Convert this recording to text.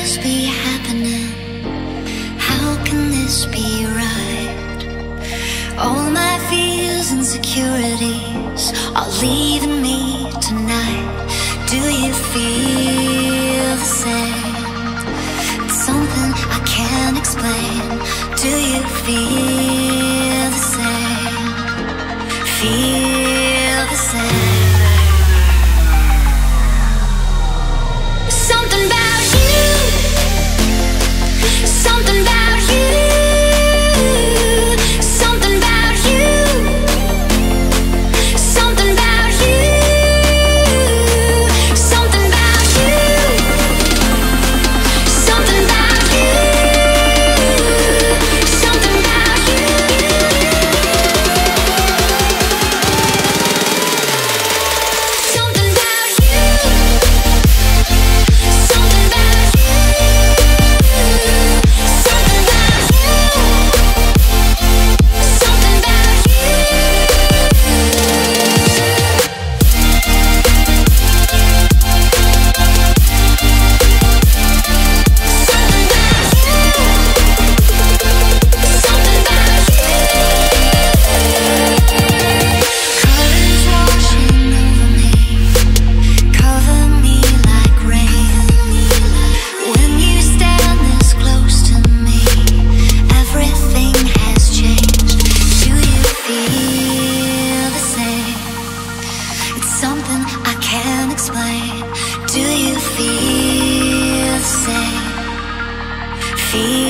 this be happening? How can this be right? All my fears and insecurities are leaving me tonight. Do you feel the same? It's something I can't explain. Do you feel the same? Feel the same? Something about you, something about you, something about you, something about you, something about you, something about you, something about you. Something about you. Something about you. Something about you. Something about you. Colors washing over me, cover me like rain. When you stand this close to me, everything has changed. Do you feel the same? It's something I can't explain. Do you feel the same? Feel